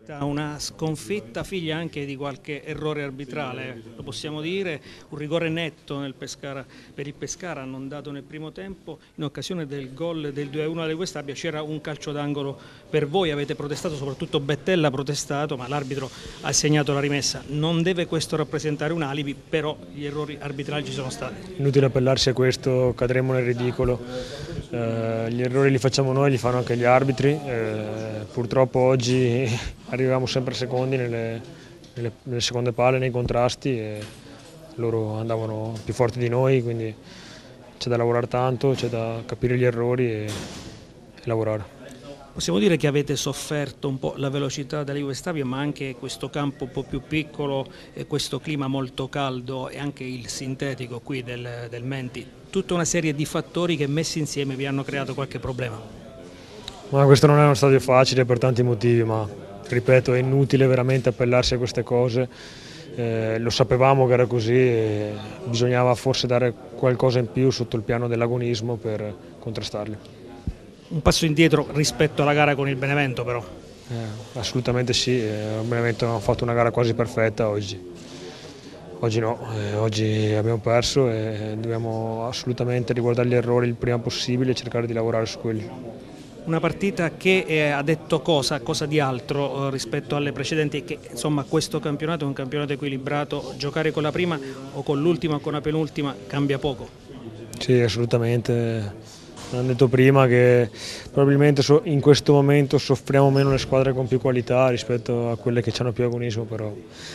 Una sconfitta figlia anche di qualche errore arbitrale, lo possiamo dire, un rigore netto per il Pescara non dato nel primo tempo, in occasione del gol del 2-1 alle Due Stabia c'era un calcio d'angolo per voi, avete protestato, soprattutto Bettella ha protestato, ma l'arbitro ha segnato la rimessa. Non deve questo rappresentare un alibi, però gli errori arbitrali ci sono stati. Inutile appellarsi a questo, cadremo nel ridicolo. Gli errori li facciamo noi, li fanno anche gli arbitri. Purtroppo oggi arriviamo sempre secondi nelle seconde palle, nei contrasti, e loro andavano più forti di noi, quindi c'è da lavorare tanto, c'è da capire gli errori e lavorare. Possiamo dire che avete sofferto un po' la velocità della Juve Stabia, ma anche questo campo un po' più piccolo e questo clima molto caldo e anche il sintetico qui del Menti, tutta una serie di fattori che messi insieme vi hanno creato qualche problema. Ma questo non è uno stadio facile per tanti motivi, ma ripeto, è inutile veramente appellarsi a queste cose. Lo sapevamo che era così e bisognava forse dare qualcosa in più sotto il piano dell'agonismo per contrastarli. Un passo indietro rispetto alla gara con il Benevento però. Assolutamente sì, il Benevento ha fatto una gara quasi perfetta oggi. Oggi no, oggi abbiamo perso e dobbiamo assolutamente riguardare gli errori il prima possibile e cercare di lavorare su quelli. Una partita che ha detto cosa di altro rispetto alle precedenti, e che insomma questo campionato è un campionato equilibrato, giocare con la prima o con l'ultima o con la penultima cambia poco. Sì, assolutamente. Hanno detto prima che probabilmente in questo momento soffriamo meno le squadre con più qualità rispetto a quelle che hanno più agonismo, però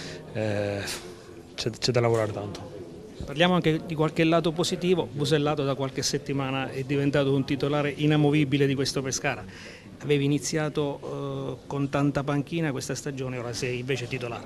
c'è da lavorare tanto. Parliamo anche di qualche lato positivo. Busellato da qualche settimana è diventato un titolare inamovibile di questo Pescara. Avevi iniziato con tanta panchina questa stagione, ora sei invece titolare.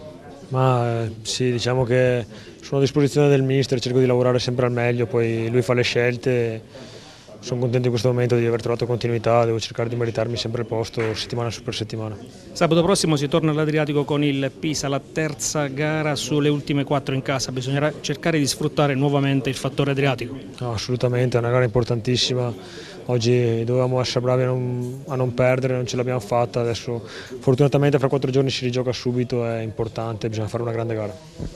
Ma sì, diciamo che sono a disposizione del mister, cerco di lavorare sempre al meglio, poi lui fa le scelte. Sono contento in questo momento di aver trovato continuità, devo cercare di meritarmi sempre il posto settimana su per settimana. Sabato prossimo si torna all'Adriatico con il Pisa, la terza gara sulle ultime 4 in casa, bisognerà cercare di sfruttare nuovamente il fattore Adriatico. No, assolutamente, è una gara importantissima, oggi dovevamo essere bravi a non perdere, non ce l'abbiamo fatta, adesso fortunatamente fra 4 giorni si rigioca subito, è importante, bisogna fare una grande gara.